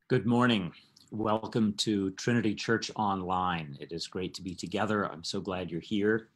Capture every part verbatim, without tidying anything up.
Good morning. Welcome to Trinity Church Online. It is great to be together. I'm so glad you're here.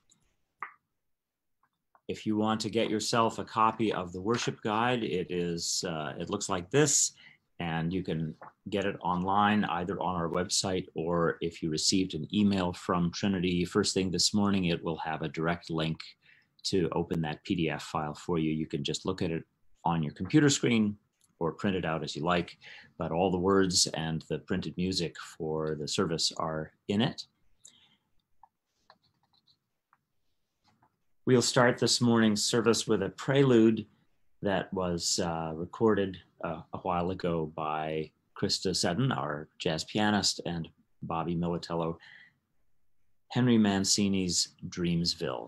If you want to get yourself a copy of the worship guide, it is uh, it looks like this, and you can get it online either on our website, or if you received an email from Trinity first thing this morning, it will have a direct link to open that P D F file for you. You can just look at it on your computer screen or print it out as you like, but all the words and the printed music for the service are in it. We'll start this morning's service with a prelude that was uh, recorded uh, a while ago by Krista Seddon, our jazz pianist, and Bobby Militello, Henry Mancini's Dreamsville.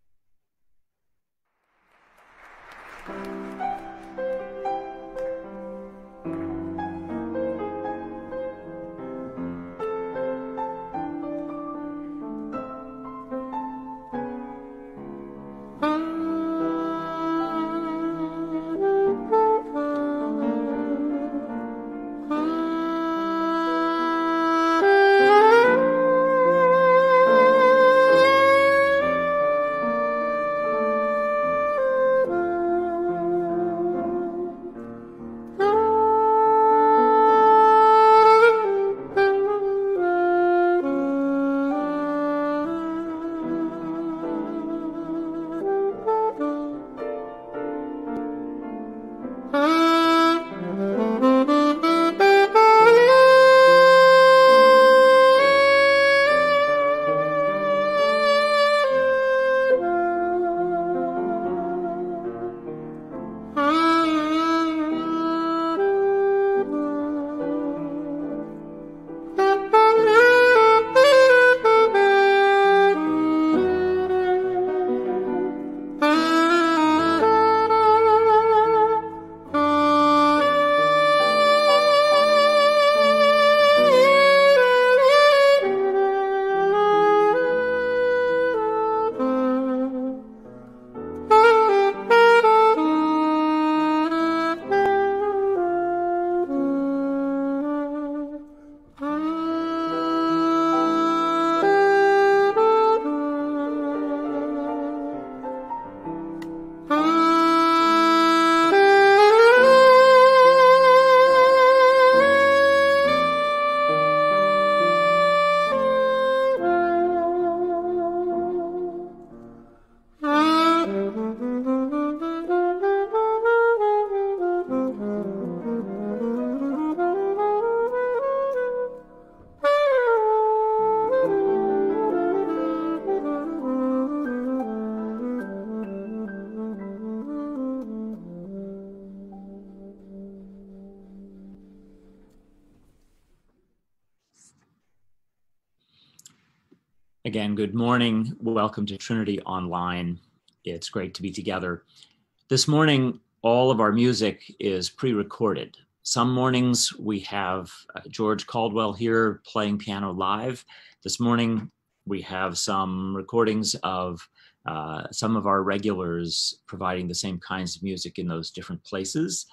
Again, good morning. Welcome to Trinity Online. It's great to be together. This morning, all of our music is pre-recorded. Some mornings we have uh, George Caldwell here playing piano live. This morning, we have some recordings of uh, some of our regulars providing the same kinds of music in those different places.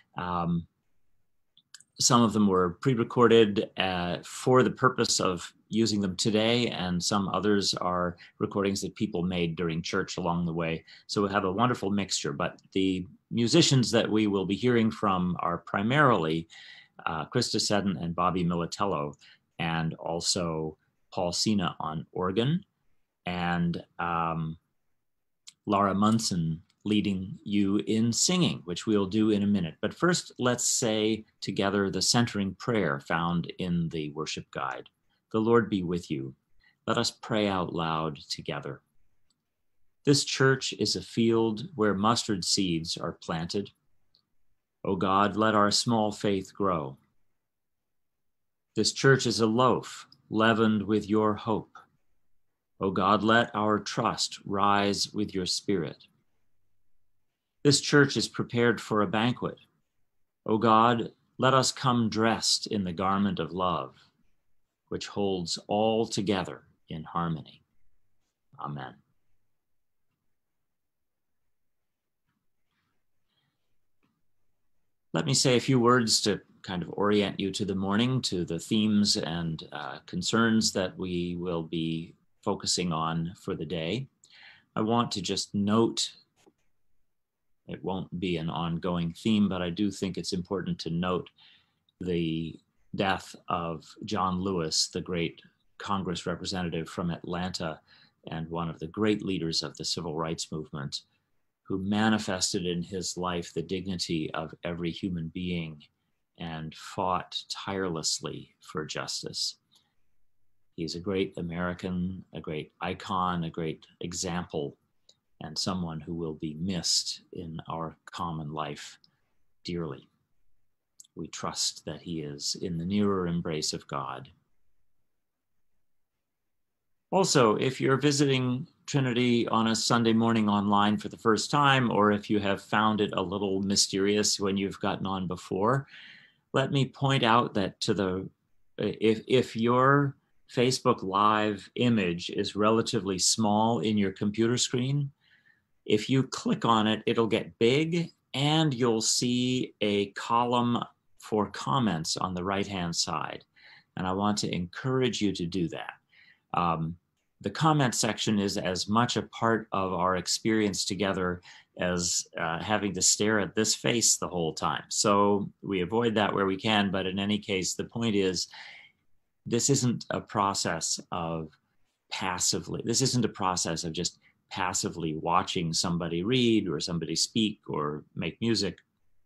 Um, Some of them were pre-recorded uh, for the purpose of using them today, and some others are recordings that people made during church along the way. So we have a wonderful mixture, but the musicians that we will be hearing from are primarily uh, Krista Seddon and Bobby Militello, and also Paul Sina on organ, and um, Laura Munson leading you in singing, which we'll do in a minute. But first, let's say together the centering prayer found in the worship guide. The Lord be with you. Let us pray out loud together. This church is a field where mustard seeds are planted. O God, let our small faith grow. This church is a loaf leavened with your hope. O God, let our trust rise with your spirit. This church is prepared for a banquet. O God, let us come dressed in the garment of love, which holds all together in harmony. Amen. Let me say a few words to kind of orient you to the morning, to the themes and uh, concerns that we will be focusing on for the day. I want to just note, it won't be an ongoing theme, but I do think it's important to note the death of John Lewis, the great Congress representative from Atlanta and one of the great leaders of the civil rights movement, who manifested in his life the dignity of every human being and fought tirelessly for justice. He's a great American, a great icon, a great example, and someone who will be missed in our common life dearly. We trust that he is in the nearer embrace of God. Also, if you're visiting Trinity on a Sunday morning online for the first time, or if you have found it a little mysterious when you've gotten on before, let me point out that to the if if your Facebook Live image is relatively small in your computer screen, if you click on it, it'll get big and you'll see a column for comments on the right-hand side. And I want to encourage you to do that. Um, the comment section is as much a part of our experience together as uh, having to stare at this face the whole time. So we avoid that where we can, but in any case, the point is, this isn't a process of passively, this isn't a process of just passively watching somebody read or somebody speak or make music.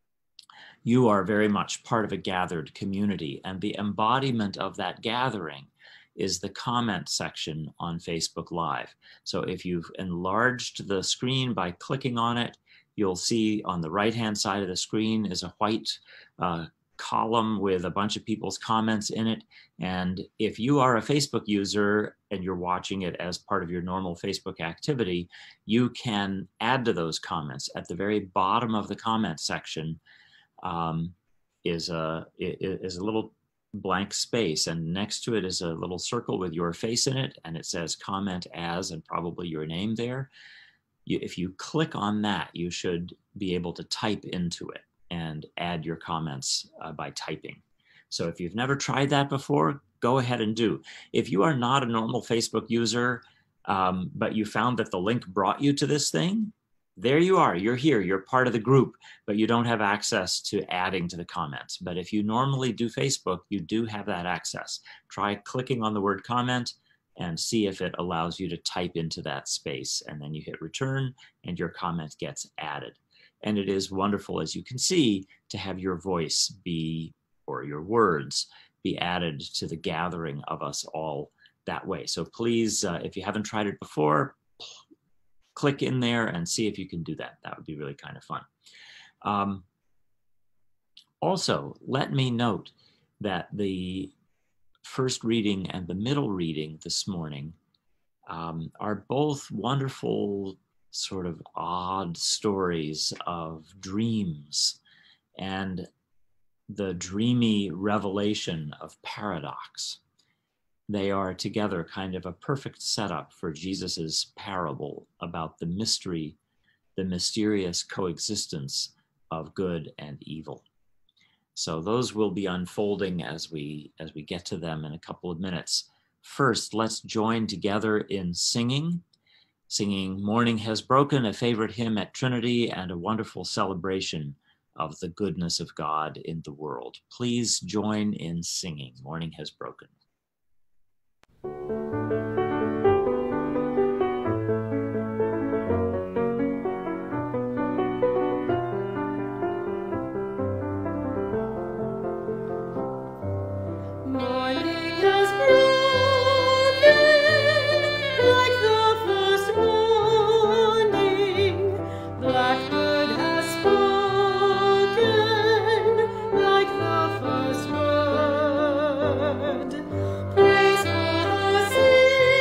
You are very much part of a gathered community, and the embodiment of that gathering is the comment section on Facebook Live. So if you've enlarged the screen by clicking on it, you'll see on the right-hand side of the screen is a white uh, column with a bunch of people's comments in it. And if you are a Facebook user and you're watching it as part of your normal Facebook activity, you can add to those comments. At the very bottom of the comment section um, is a is a little blank space, and next to it is a little circle with your face in it, and it says comment as and probably your name there. You, if you click on that, you should be able to type into it and add your comments uh, by typing. So if you've never tried that before, go ahead and do. If you are not a normal Facebook user, um, but you found that the link brought you to this thing, there you are, you're here, you're part of the group, but you don't have access to adding to the comments. But if you normally do Facebook, you do have that access. Try clicking on the word comment and see if it allows you to type into that space, and then you hit return and your comment gets added. And it is wonderful, as you can see, to have your voice be, or your words, be added to the gathering of us all that way. So please, uh, if you haven't tried it before, click in there and see if you can do that. That would be really kind of fun. Um, also, let me note that the first reading and the middle reading this morning um, are both wonderful, sort of odd stories of dreams and the dreamy revelation of paradox. They are together kind of a perfect setup for Jesus's parable about the mystery, the mysterious coexistence of good and evil. So those will be unfolding as we as we get to them in a couple of minutes. First, let's join together in singing. Singing Morning Has Broken, a favorite hymn at Trinity and a wonderful celebration of the goodness of God in the world. Please join in singing Morning Has Broken. Praise God, sing.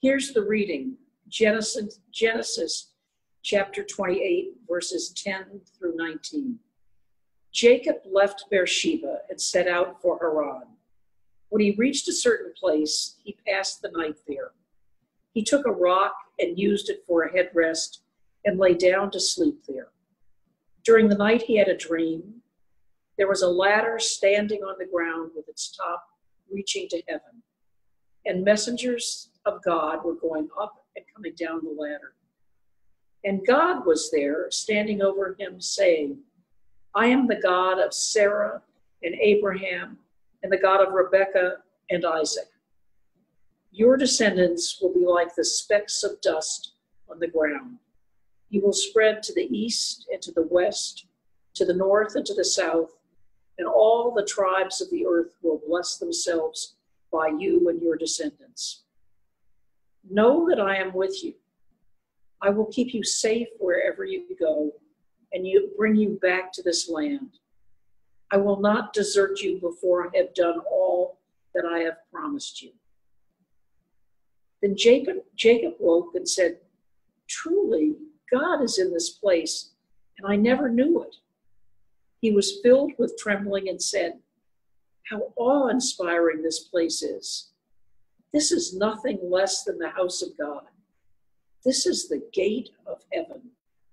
Here's the reading, Genesis, Genesis chapter twenty-eight, verses ten through nineteen. Jacob left Beersheba and set out for Haran. When he reached a certain place, he passed the night there. He took a rock and used it for a headrest and lay down to sleep there. During the night he had a dream. There was a ladder standing on the ground with its top reaching to heaven, and messengers of God were going up and coming down the ladder. And God was there, standing over him, saying, I am the God of Sarah and Abraham, and the God of Rebekah and Isaac. Your descendants will be like the specks of dust on the ground. You will spread to the east and to the west, to the north and to the south, and all the tribes of the earth will bless themselves by you and your descendants. Know that I am with you. I will keep you safe wherever you go, and you bring you back to this land. I will not desert you before I have done all that I have promised you. Then Jacob, Jacob woke and said, truly, God is in this place, and I never knew it. He was filled with trembling and said, how awe-inspiring this place is. This is nothing less than the house of God. This is the gate of heaven.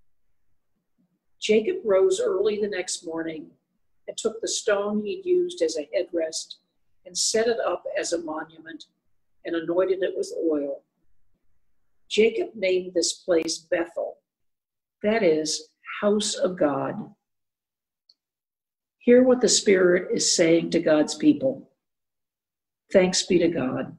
Jacob rose early the next morning and took the stone he'd used as a headrest and set it up as a monument and anointed it with oil. Jacob named this place Bethel, that is, house of God. Hear what the Spirit is saying to God's people. Thanks be to God.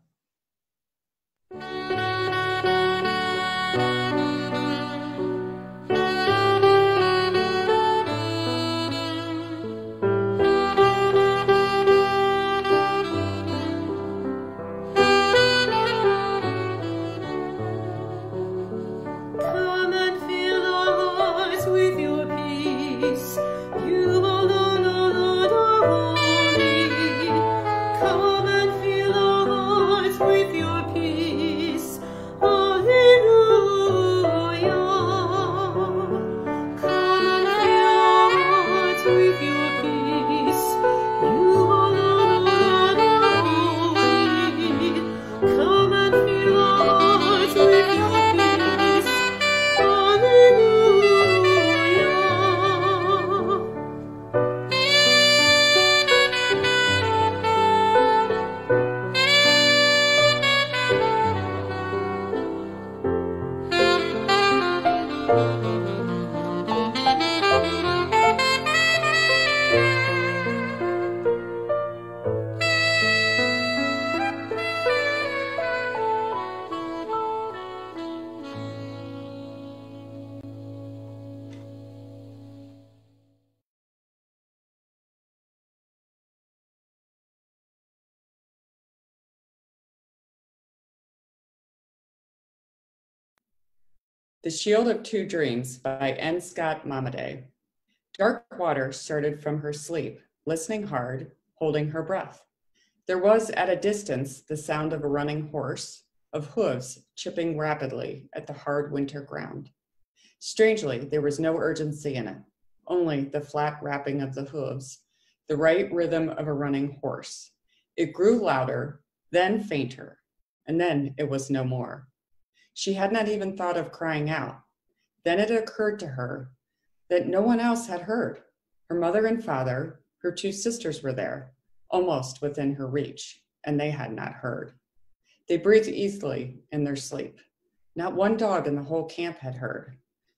The Shield of Two Dreams by N. Scott Momaday. Dark water started from her sleep, listening hard, holding her breath. There was at a distance the sound of a running horse, of hooves chipping rapidly at the hard winter ground. Strangely, there was no urgency in it, only the flat rapping of the hooves, the right rhythm of a running horse. It grew louder, then fainter, and then it was no more. She had not even thought of crying out. Then it occurred to her that no one else had heard. Her mother and father, her two sisters were there, almost within her reach, and they had not heard. They breathed easily in their sleep. Not one dog in the whole camp had heard.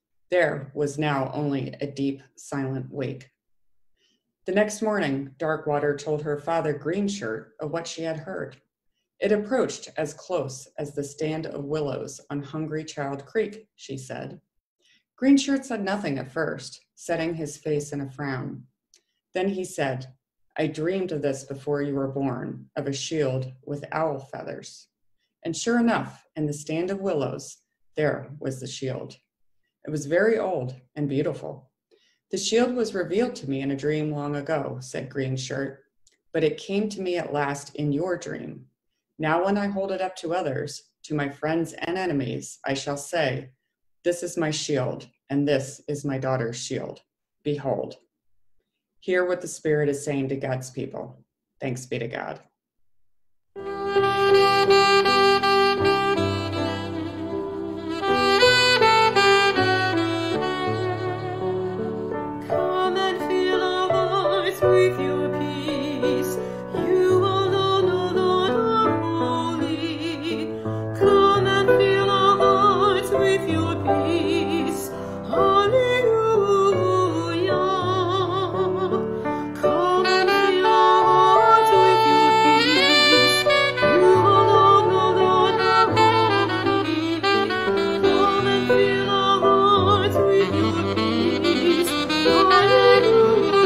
There was now only a deep, silent wake. The next morning, Darkwater told her father Greenshirt of what she had heard. It approached as close as the stand of willows on Hungry Child Creek, she said. Greenshirt said nothing at first, setting his face in a frown. Then he said, I dreamed of this before you were born, of a shield with owl feathers. And sure enough, in the stand of willows, there was the shield. It was very old and beautiful. The shield was revealed to me in a dream long ago, said Greenshirt, but it came to me at last in your dream. Now when I hold it up to others, to my friends and enemies, I shall say, this is my shield, and this is my daughter's shield. Behold. Hear what the Spirit is saying to God's people. Thanks be to God. Come and fill our hearts with your peace. You alone, O Lord, are holy. Come and fill our hearts with your peace. Hallelujah. Come and fill our hearts with your peace. You alone, O Lord, are holy. Come and fill our hearts with your peace. Hallelujah.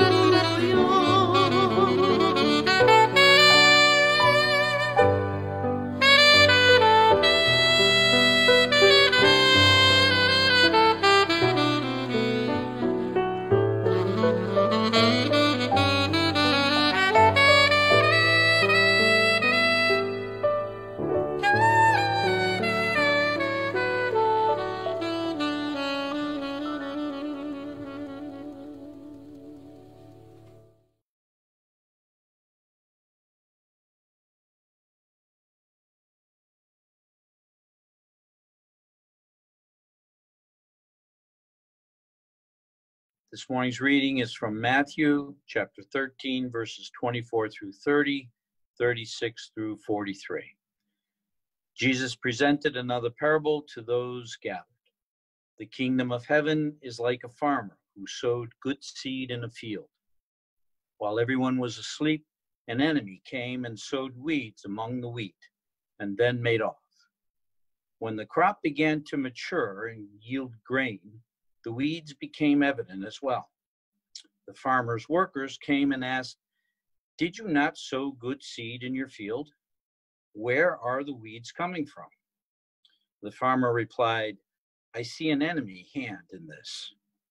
This morning's reading is from Matthew chapter thirteen, verses twenty-four through thirty, thirty-six through forty-three. Jesus presented another parable to those gathered. The kingdom of heaven is like a farmer who sowed good seed in a field. While everyone was asleep, an enemy came and sowed weeds among the wheat, and then made off. When the crop began to mature and yield grain, the weeds became evident as well. The farmer's workers came and asked, "Did you not sow good seed in your field? Where are the weeds coming from?" The farmer replied, "I see an enemy hand in this."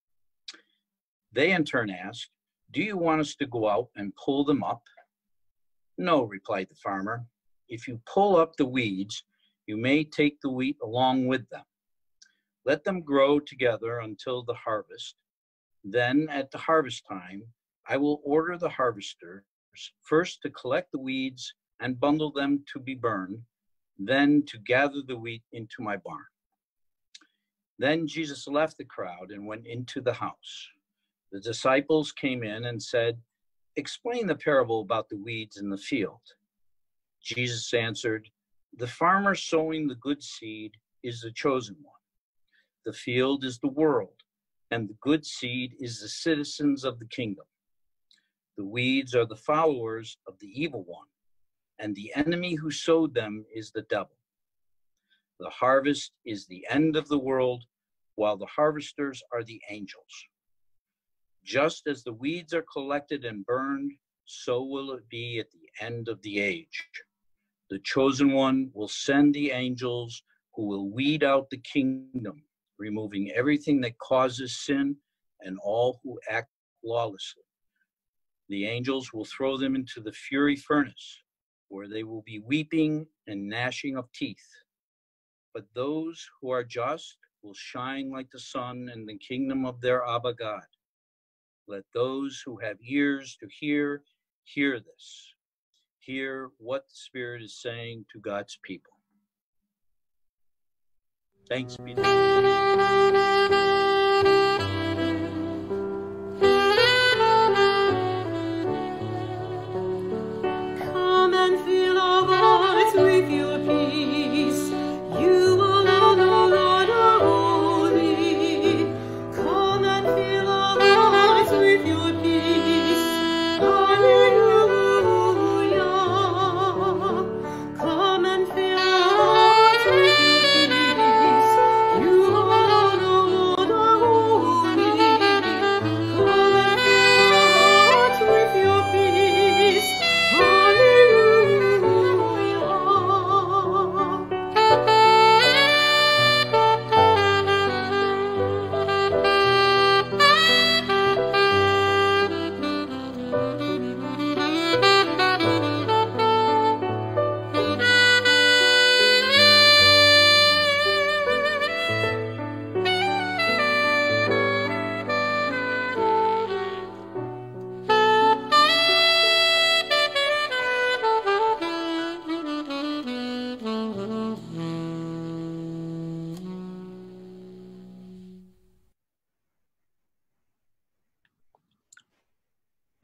They in turn asked, "Do you want us to go out and pull them up?" "No," replied the farmer. "If you pull up the weeds, you may take the wheat along with them. Let them grow together until the harvest. Then at the harvest time, I will order the harvesters first to collect the weeds and bundle them to be burned, then to gather the wheat into my barn." Then Jesus left the crowd and went into the house. The disciples came in and said, "Explain the parable about the weeds in the field." Jesus answered, "The farmer sowing the good seed is the chosen one. The field is the world, and the good seed is the citizens of the kingdom. The weeds are the followers of the evil one, and the enemy who sowed them is the devil. The harvest is the end of the world, while the harvesters are the angels. Just as the weeds are collected and burned, so will it be at the end of the age. The chosen one will send the angels who will weed out the kingdom, removing everything that causes sin and all who act lawlessly. The angels will throw them into the fiery furnace, where they will be weeping and gnashing of teeth. But those who are just will shine like the sun in the kingdom of their Abba God. Let those who have ears to hear, hear this. Hear what the Spirit is saying to God's people. Thanks be to God. Come and fill our hearts with your peace. You alone, O Lord, are holy. Come and fill our hearts with your peace. Hallelujah. Come and fill our hearts with your peace. You alone, O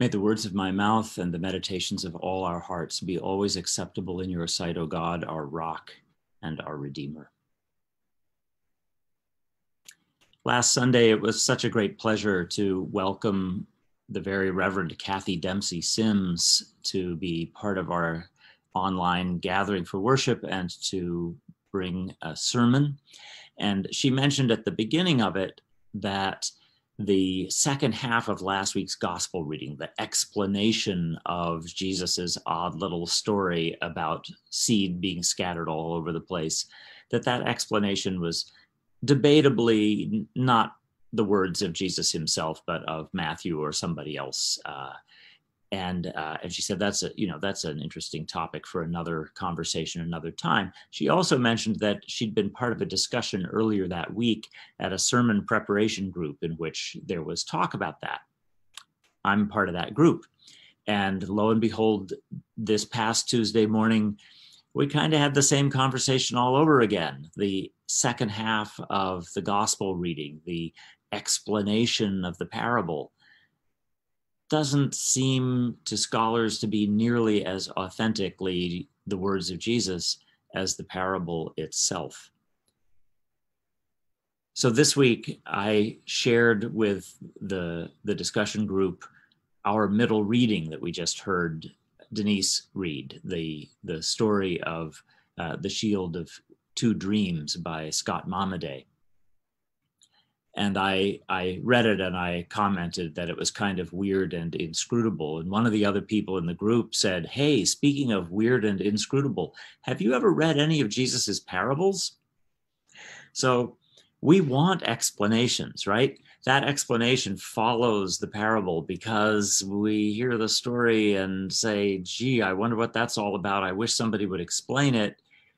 May the words of my mouth and the meditations of all our hearts be always acceptable in your sight, O God, our rock and our Redeemer. Last Sunday, it was such a great pleasure to welcome the very Reverend Kathy Dempsey Sims to be part of our online gathering for worship and to bring a sermon. And she mentioned at the beginning of it that the second half of last week's gospel reading, the explanation of Jesus's odd little story about seed being scattered all over the place, that that explanation was debatably not the words of Jesus himself, but of Matthew or somebody else. Uh, and uh, and she said that's a you know that's an interesting topic for another conversation another time. She also mentioned that she'd been part of a discussion earlier that week at a sermon preparation group in which there was talk about that. I'm part of that group, and lo and behold, this past Tuesday morning, we kind of had the same conversation all over again. The second half of the gospel reading, the explanation of the parable, doesn't seem to scholars to be nearly as authentically the words of Jesus as the parable itself. So this week, I shared with the, the discussion group our middle reading that we just heard Denise read, the, the story of uh, The Shield of Two Dreams by Scott Momaday. And I, I read it and I commented that it was kind of weird and inscrutable. And one of the other people in the group said, hey, speaking of weird and inscrutable, have you ever read any of Jesus's parables? So we want explanations, right? That explanation follows the parable because we hear the story and say, gee, I wonder what that's all about. I wish somebody would explain it.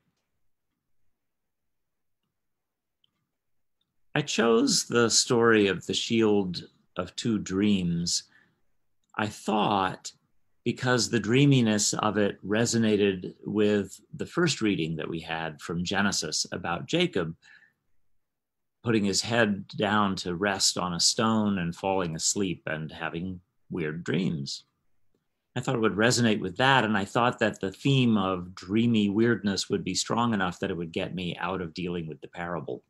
I chose the story of the Shield of Two Dreams, I thought, because the dreaminess of it resonated with the first reading that we had from Genesis about Jacob putting his head down to rest on a stone and falling asleep and having weird dreams. I thought it would resonate with that, and I thought that the theme of dreamy weirdness would be strong enough that it would get me out of dealing with the parable.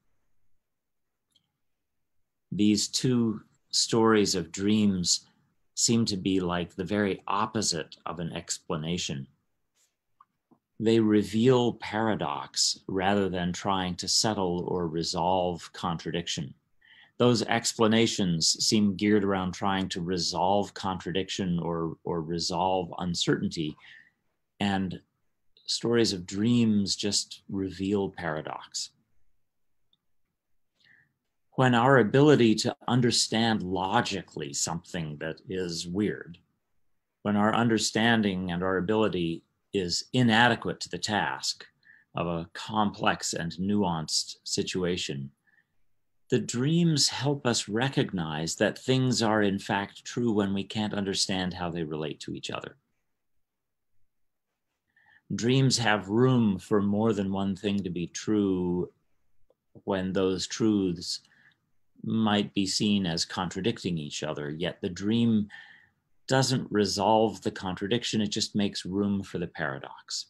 These two stories of dreams seem to be like the very opposite of an explanation. They reveal paradox rather than trying to settle or resolve contradiction. Those explanations seem geared around trying to resolve contradiction or, or resolve uncertainty, and stories of dreams just reveal paradox. When our ability to understand logically something that is weird, when our understanding and our ability is inadequate to the task of a complex and nuanced situation, the dreams help us recognize that things are in fact true when we can't understand how they relate to each other. Dreams have room for more than one thing to be true when those truths might be seen as contradicting each other, yet the dream doesn't resolve the contradiction, it just makes room for the paradox.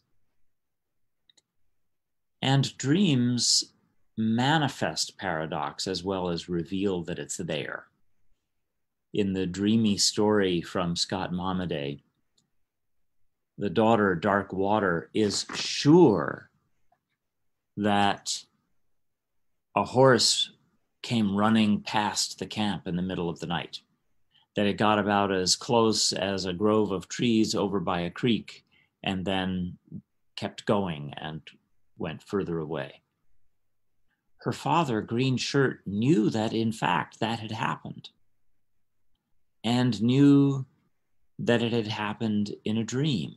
And dreams manifest paradox as well as reveal that it's there. In the dreamy story from Scott Momaday, the daughter, Darkwater, is sure that a horse came running past the camp in the middle of the night, that it got about as close as a grove of trees over by a creek and then kept going and went further away. Her father, Green Shirt, knew that in fact that had happened and knew that it had happened in a dream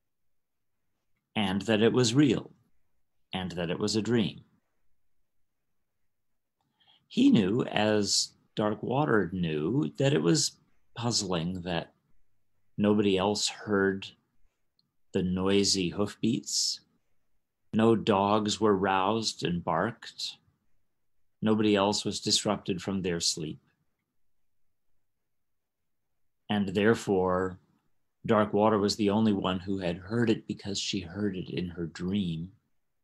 and that it was real and that it was a dream. He knew, as Darkwater knew, that it was puzzling that nobody else heard the noisy hoofbeats. No dogs were roused and barked. Nobody else was disrupted from their sleep. And therefore, Darkwater was the only one who had heard it because she heard it in her dream.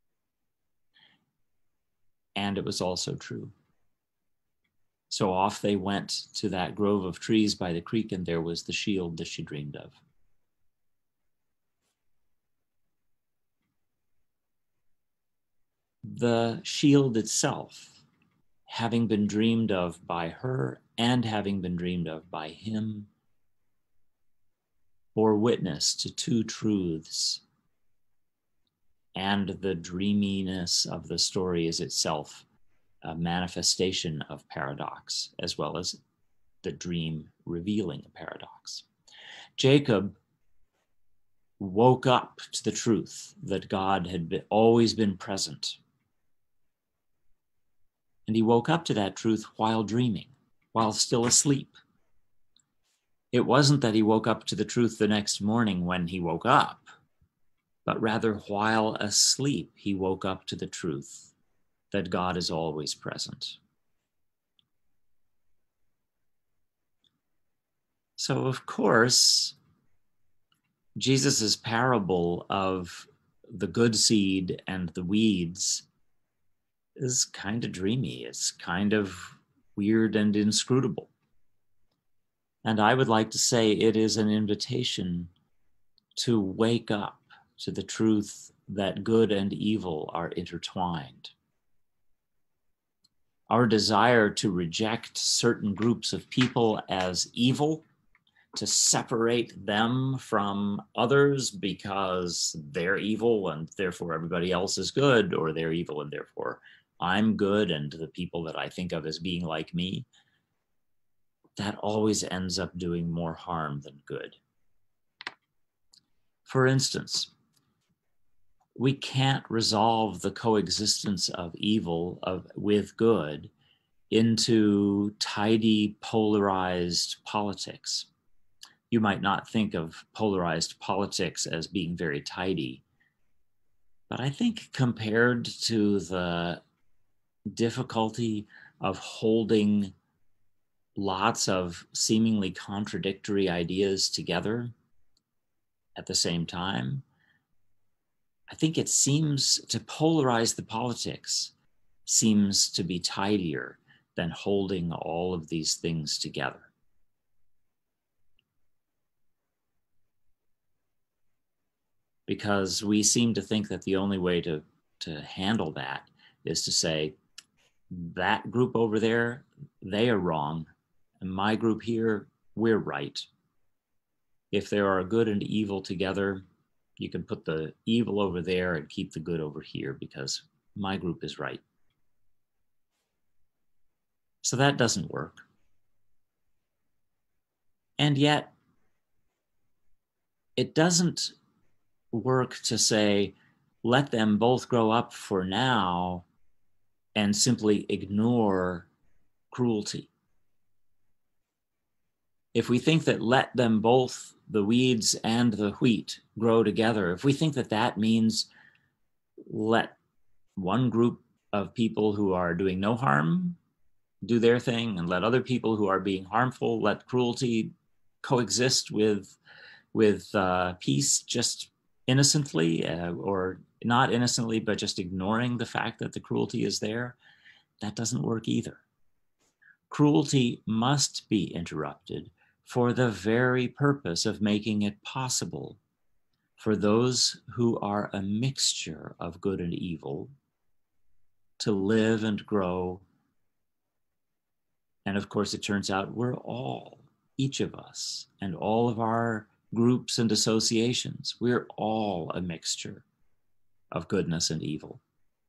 And it was also true. So off they went to that grove of trees by the creek, and there was the shield that she dreamed of. The shield itself, having been dreamed of by her and having been dreamed of by him, bore witness to two truths, and the dreaminess of the story is itself a manifestation of paradox, as well as the dream revealing a paradox. Jacob woke up to the truth that God had been, always been present. And he woke up to that truth while dreaming, while still asleep. It wasn't that he woke up to the truth the next morning when he woke up, but rather while asleep, he woke up to the truth that God is always present. So, of course, Jesus's parable of the good seed and the weeds is kind of dreamy. It's kind of weird and inscrutable. And I would like to say it is an invitation to wake up to the truth that good and evil are intertwined. Our desire to reject certain groups of people as evil, to separate them from others because they're evil and therefore everybody else is good, or they're evil and therefore I'm good and the people that I think of as being like me, that always ends up doing more harm than good. For instance, we can't resolve the coexistence of evil of, with good into tidy, polarized politics. You might not think of polarized politics as being very tidy, but I think compared to the difficulty of holding lots of seemingly contradictory ideas together at the same time, I think it seems to polarize the politics seems to be tidier than holding all of these things together. Because we seem to think that the only way to, to handle that is to say, that group over there, they are wrong, and my group here, we're right. If there are good and evil together, you can put the evil over there and keep the good over here because my group is right. So that doesn't work. And yet, it doesn't work to say, let them both grow up for now and simply ignore cruelty. If we think that let them both, the weeds and the wheat, grow together, if we think that that means let one group of people who are doing no harm do their thing and let other people who are being harmful, let cruelty coexist with, with uh, peace just innocently, uh, or not innocently, but just ignoring the fact that the cruelty is there, that doesn't work either. Cruelty must be interrupted for the very purpose of making it possible for those who are a mixture of good and evil to live and grow. And of course, it turns out we're all, each of us, and all of our groups and associations, we're all a mixture of goodness and evil.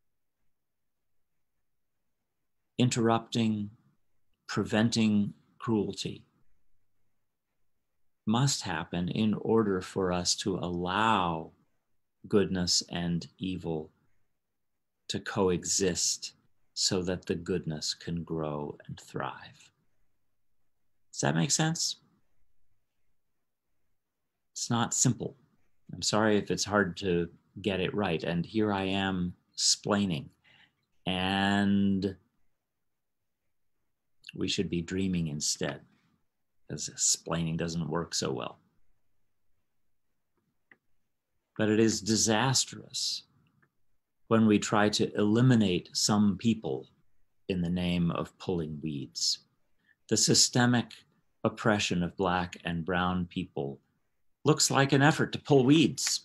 Interrupting, preventing cruelty must happen in order for us to allow goodness and evil to coexist so that the goodness can grow and thrive. Does that make sense? It's not simple. I'm sorry if it's hard to get it right. And here I am splaining. And we should be dreaming instead. because explaining doesn't work so well. But it is disastrous when we try to eliminate some people in the name of pulling weeds. The systemic oppression of Black and brown people looks like an effort to pull weeds.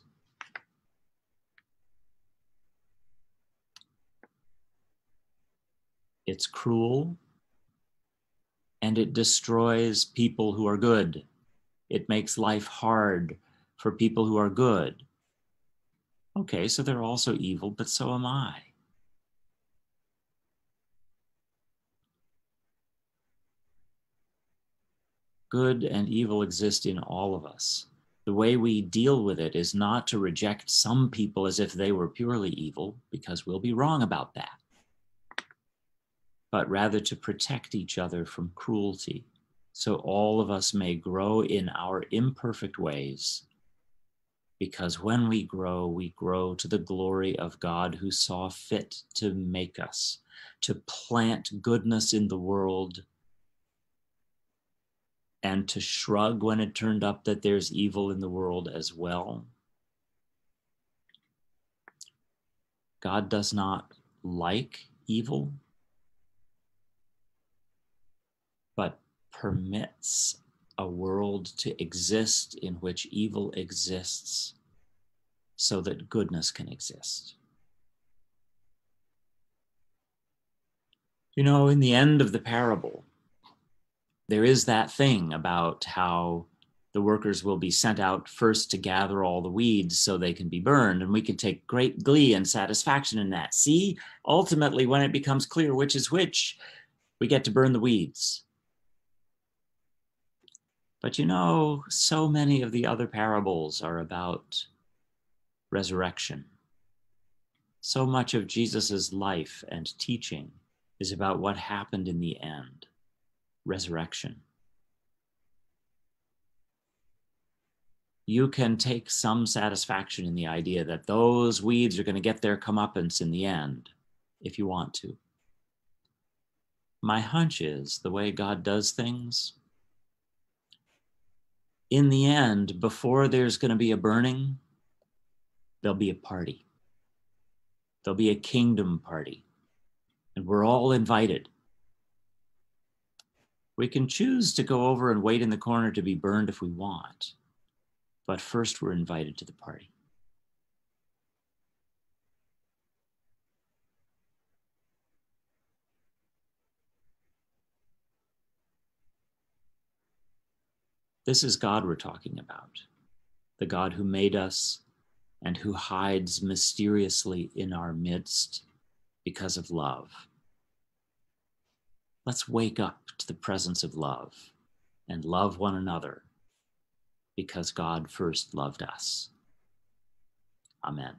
It's cruel, and it destroys people who are good. It makes life hard for people who are good. Okay, so they're also evil, but so am I. Good and evil exist in all of us. The way we deal with it is not to reject some people as if they were purely evil, because we'll be wrong about that, but rather to protect each other from cruelty, so all of us may grow in our imperfect ways. Because when we grow, we grow to the glory of God, who saw fit to make us, to plant goodness in the world, and to shrug when it turned up that there's evil in the world as well. God does not like evil, but permits a world to exist in which evil exists so that goodness can exist. You know, in the end of the parable, there is that thing about how the workers will be sent out first to gather all the weeds so they can be burned, and we can take great glee and satisfaction in that. See, ultimately, when it becomes clear which is which, we get to burn the weeds. But you know, so many of the other parables are about resurrection. So much of Jesus's life and teaching is about what happened in the end, resurrection. You can take some satisfaction in the idea that those weeds are going to get their comeuppance in the end, if you want to. My hunch is the way God does things, in the end, before there's going to be a burning, there'll be a party. There'll be a kingdom party, and we're all invited. We can choose to go over and wait in the corner to be burned if we want, but first we're invited to the party. This is God we're talking about, the God who made us and who hides mysteriously in our midst because of love. Let's wake up to the presence of love and love one another because God first loved us. Amen.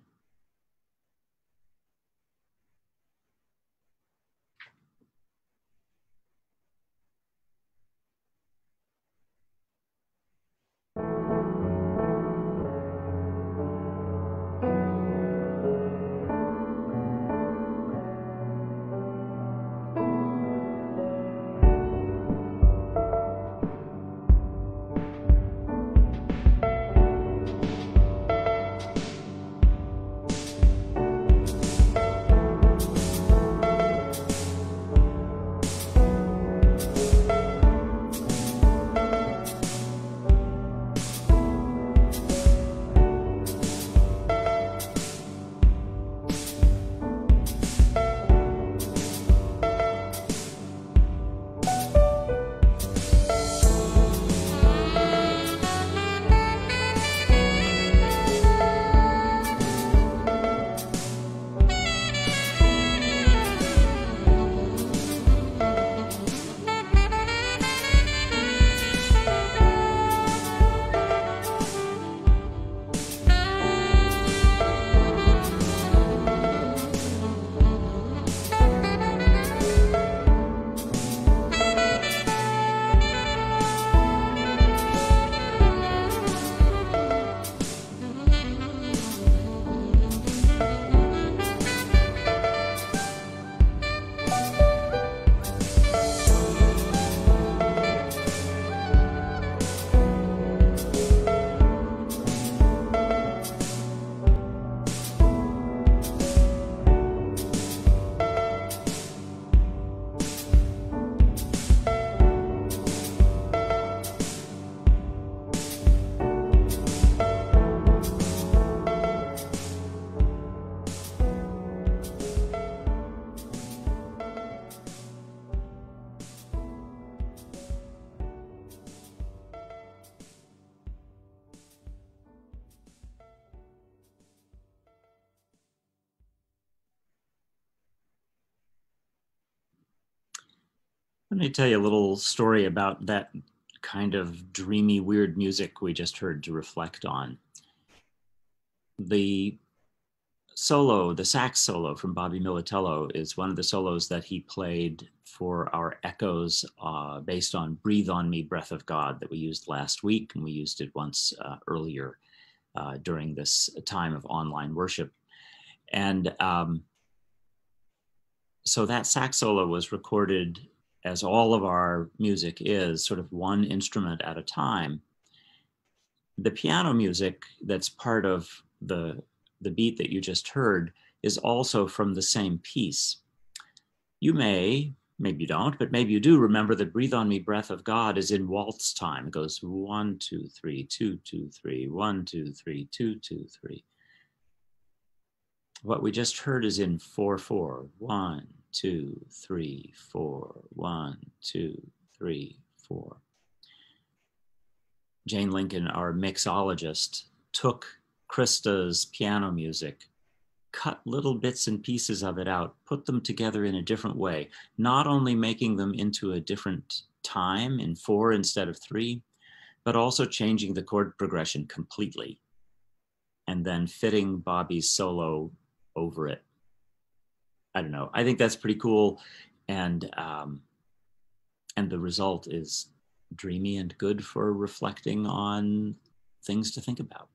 Let me tell you a little story about that kind of dreamy, weird music we just heard to reflect on. The solo, the sax solo from Bobby Militello is one of the solos that he played for our echoes uh, based on Breathe on Me, Breath of God that we used last week, and we used it once uh, earlier uh, during this time of online worship. And um, so that sax solo was recorded, as all of our music is, sort of one instrument at a time. The piano music that's part of the the beat that you just heard is also from the same piece. You may, maybe you don't, but maybe you do remember that Breathe on Me, Breath of God is in waltz time. It goes one, two, three, two, two, three, one, two, three, two, two, three. What we just heard is in four, four, one, two, three, four, one, two, three, four. Jane Lincoln, our mixologist, took Krista's piano music, cut little bits and pieces of it out, put them together in a different way, not only making them into a different time in four instead of three, but also changing the chord progression completely and then fitting Bobby's solo over it. I don't know. I think that's pretty cool. And, um, and the result is dreamy and good for reflecting on things to think about.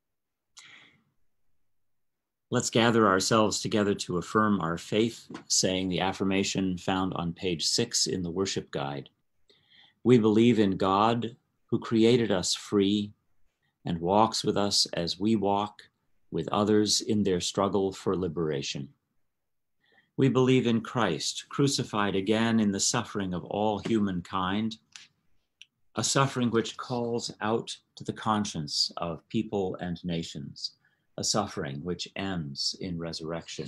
Let's gather ourselves together to affirm our faith, saying the affirmation found on page six in the worship guide. We believe in God, who created us free and walks with us as we walk with others in their struggle for liberation. We believe in Christ, crucified again in the suffering of all humankind, a suffering which calls out to the conscience of people and nations, a suffering which ends in resurrection.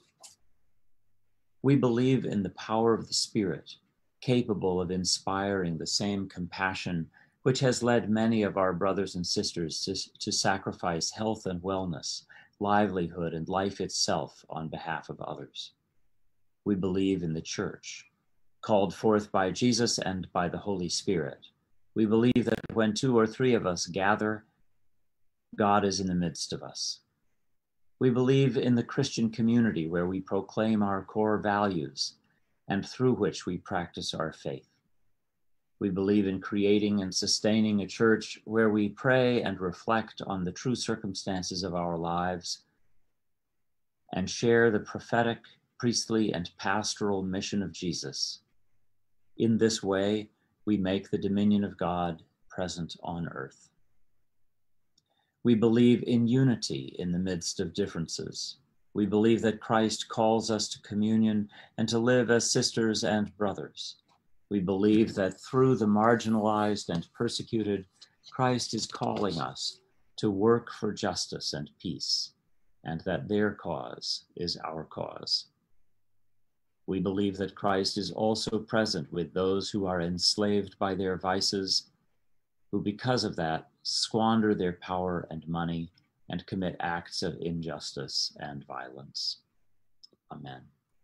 We believe in the power of the Spirit, capable of inspiring the same compassion which has led many of our brothers and sisters to, to sacrifice health and wellness, livelihood and life itself on behalf of others. We believe in the Church, called forth by Jesus and by the Holy Spirit. We believe that when two or three of us gather, God is in the midst of us. We believe in the Christian community where we proclaim our core values and through which we practice our faith. We believe in creating and sustaining a church where we pray and reflect on the true circumstances of our lives and share the prophetic, priestly, and pastoral mission of Jesus. In this way, we make the dominion of God present on earth. We believe in unity in the midst of differences. We believe that Christ calls us to communion and to live as sisters and brothers. We believe that through the marginalized and persecuted, Christ is calling us to work for justice and peace, and that their cause is our cause. We believe that Christ is also present with those who are enslaved by their vices, who because of that squander their power and money and commit acts of injustice and violence. Amen.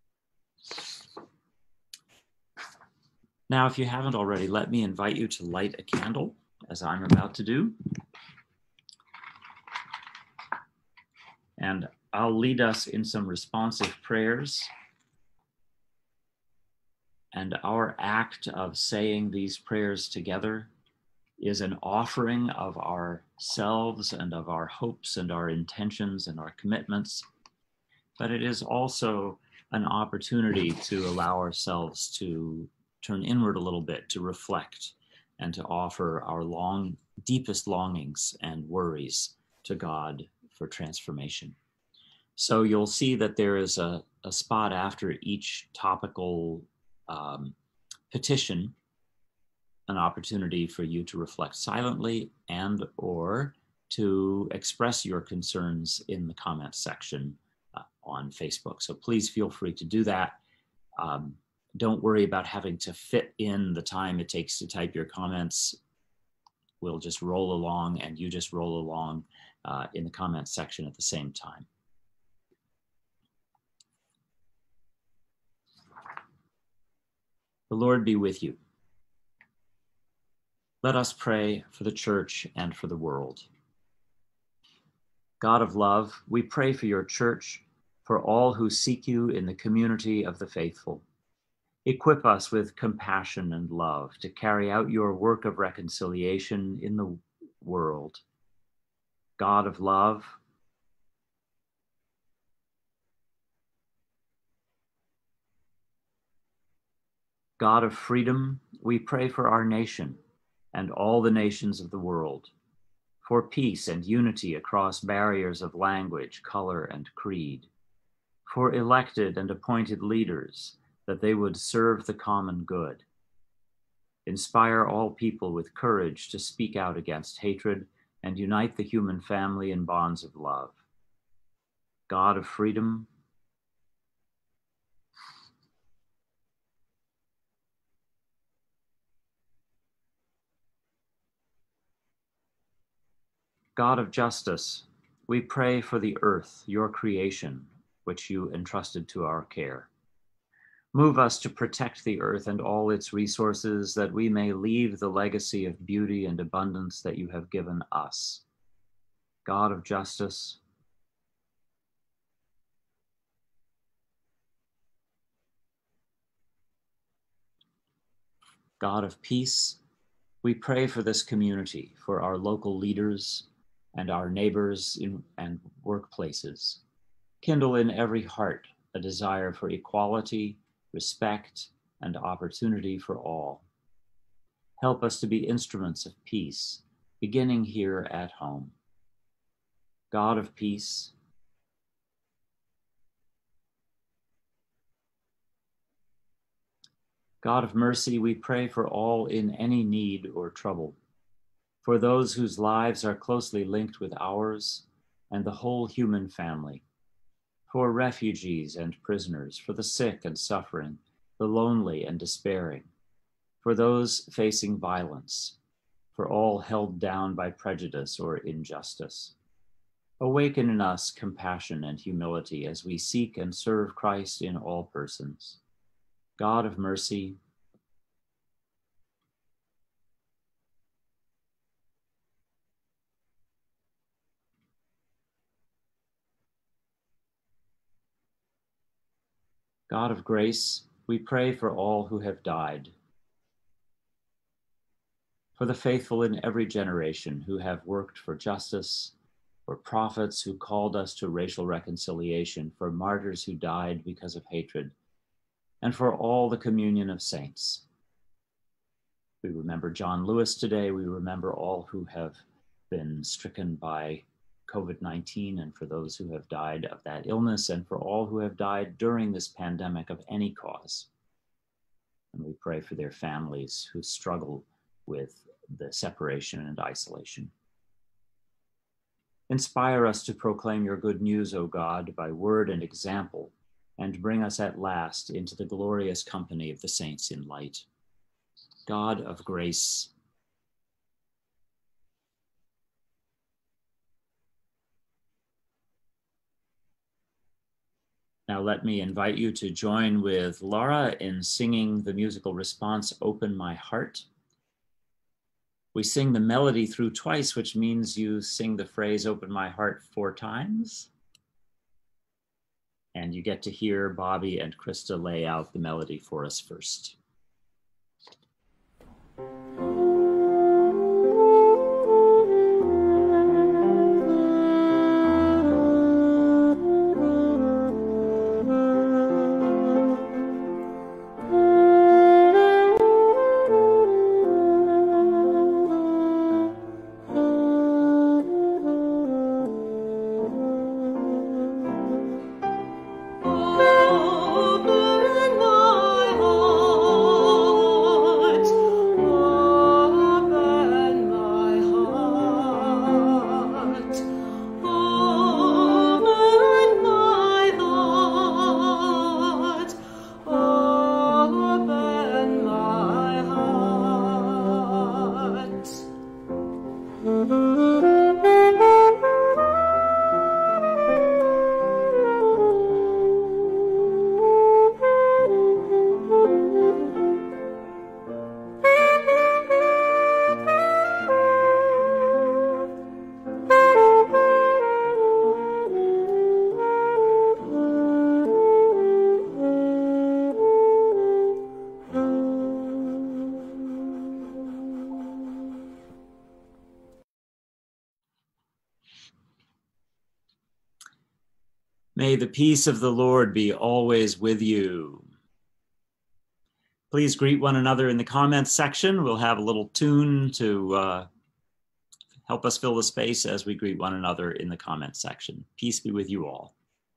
Now, if you haven't already, let me invite you to light a candle, as I'm about to do. And I'll lead us in some responsive prayers. And our act of saying these prayers together is an offering of ourselves and of our hopes and our intentions and our commitments. But it is also an opportunity to allow ourselves to turn inward a little bit, to reflect and to offer our long, deepest longings and worries to God for transformation. So you'll see that there is a, a spot after each topical um, petition, an opportunity for you to reflect silently and or to express your concerns in the comments section uh, on Facebook. So please feel free to do that. Um, don't worry about having to fit in the time it takes to type your comments. We'll just roll along and you just roll along uh, in the comments section at the same time. The Lord be with you. Let us pray for the church and for the world. God of love, we pray for your church, for all who seek you in the community of the faithful. Equip us with compassion and love to carry out your work of reconciliation in the world. God of love, God of freedom, we pray for our nation and all the nations of the world, for peace and unity across barriers of language, color, and creed, for elected and appointed leaders, that they would serve the common good. Inspire all people with courage to speak out against hatred and unite the human family in bonds of love. God of freedom, God of justice, we pray for the earth, your creation, which you entrusted to our care. Move us to protect the earth and all its resources, that we may leave the legacy of beauty and abundance that you have given us. God of justice, God of peace, we pray for this community, for our local leaders and our neighbors in, and workplaces. Kindle in every heart a desire for equality, respect, and opportunity for all. Help us to be instruments of peace, beginning here at home. God of peace, God of mercy, we pray for all in any need or trouble, for those whose lives are closely linked with ours and the whole human family, for refugees and prisoners, for the sick and suffering, the lonely and despairing, for those facing violence, for all held down by prejudice or injustice. Awaken in us compassion and humility as we seek and serve Christ in all persons. God of mercy, God of grace, we pray for all who have died, for the faithful in every generation who have worked for justice, for prophets who called us to racial reconciliation, for martyrs who died because of hatred, and for all the communion of saints. We remember John Lewis today. We remember all who have been stricken by COVID nineteen, and for those who have died of that illness, and for all who have died during this pandemic of any cause. And we pray for their families who struggle with the separation and isolation. Inspire us to proclaim your good news, O God, by word and example, and bring us at last into the glorious company of the saints in light. God of grace, now let me invite you to join with Laura in singing the musical response, Open My Heart. We sing the melody through twice, which means you sing the phrase, Open My Heart, four times. And you get to hear Bobby and Krista lay out the melody for us first. Open my heart. May the peace of the Lord be always with you. Please greet one another in the comments section. We'll have a little tune to uh, help us fill the space as we greet one another in the comments section. Peace be with you all.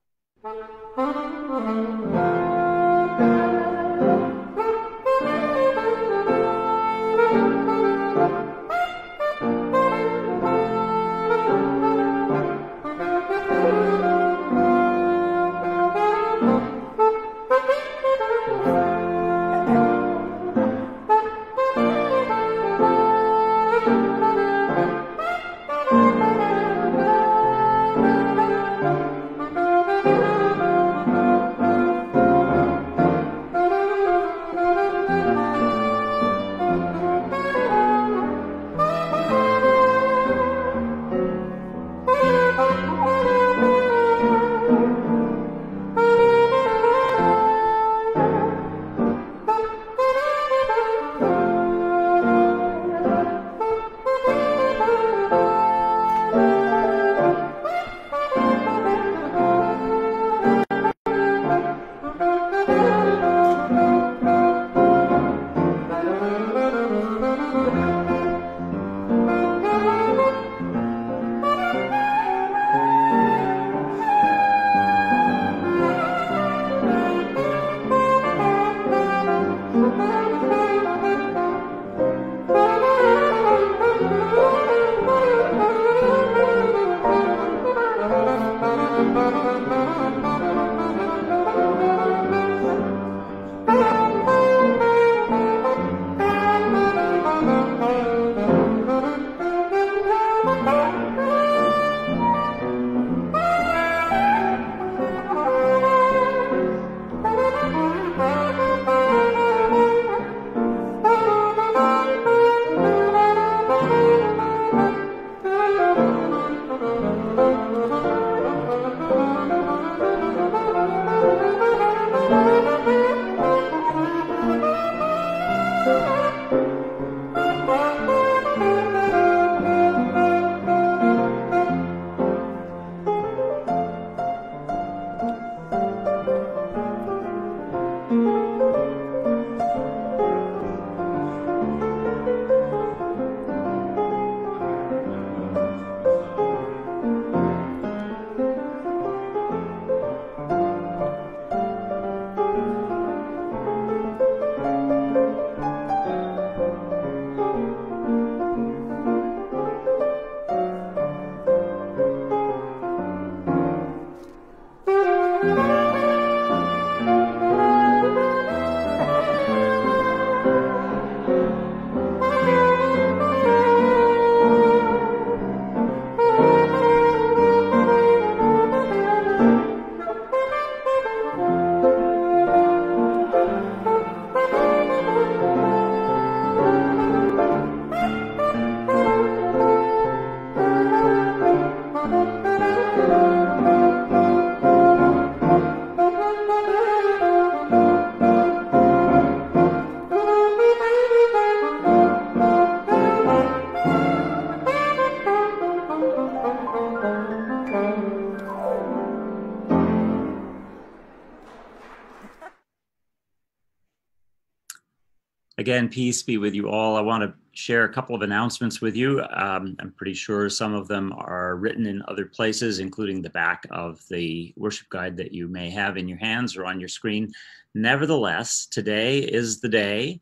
Again, peace be with you all. I want to share a couple of announcements with you. Um, I'm pretty sure some of them are written in other places, including the back of the worship guide that you may have in your hands or on your screen. Nevertheless, today is the day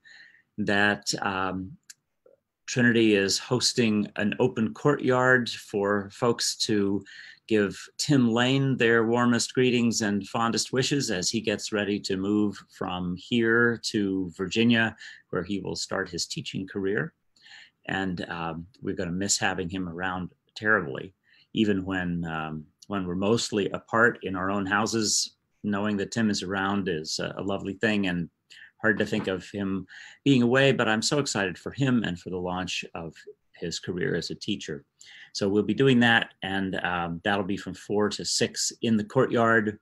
that um, Trinity is hosting an open courtyard for folks to give Tim Lane their warmest greetings and fondest wishes as he gets ready to move from here to Virginia, where he will start his teaching career. And um, we're going to miss having him around terribly, even when um, when we're mostly apart in our own houses. Knowing that Tim is around is a, a lovely thing, and hard to think of him being away, but I'm so excited for him and for the launch of his career as a teacher. So we'll be doing that, and um, that'll be from four to six in the courtyard.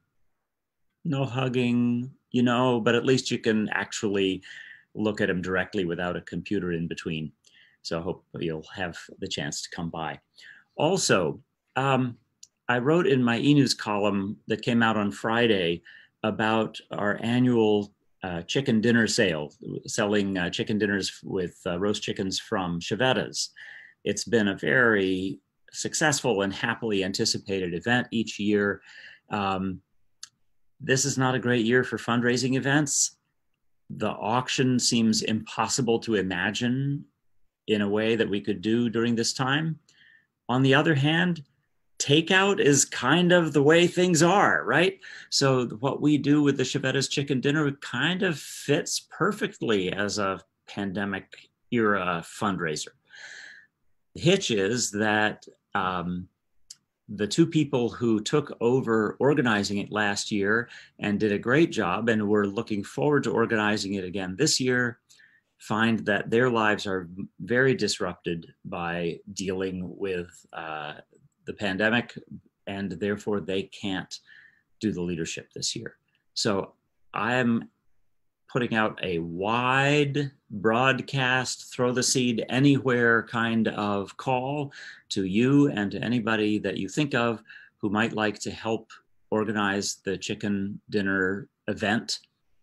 No hugging, you know, but at least you can actually look at him directly without a computer in between. So I hope you'll have the chance to come by. Also, um, I wrote in my e-news column that came out on Friday about our annual uh, chicken dinner sale, selling uh, chicken dinners with uh, roast chickens from Chevetta's. It's been a very successful and happily anticipated event each year. Um, this is not a great year for fundraising events. The auction seems impossible to imagine in a way that we could do during this time. On the other hand, takeout is kind of the way things are, right? So what we do with the Chevetta's Chicken Dinner kind of fits perfectly as a pandemic era fundraiser. The hitch is that um, the two people who took over organizing it last year and did a great job and were looking forward to organizing it again this year find that their lives are very disrupted by dealing with uh, the pandemic, and therefore they can't do the leadership this year. So I'm putting out a wide broadcast, throw the seed anywhere kind of call to you and to anybody that you think of who might like to help organize the chicken dinner event.